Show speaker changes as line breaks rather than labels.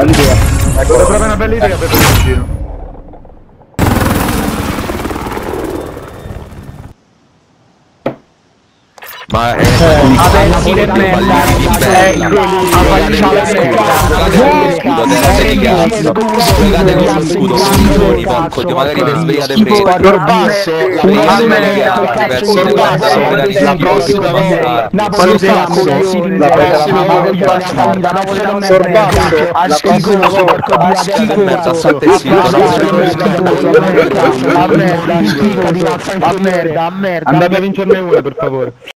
All'idea.
Ecco, proprio una bella idea per il giro.
Ma
Aperti le merda,
giocate con lo scudo, schifoni, porco dio, magari per svegliate fredde.
La prossima volta.
Andate a vincerne una, per favore.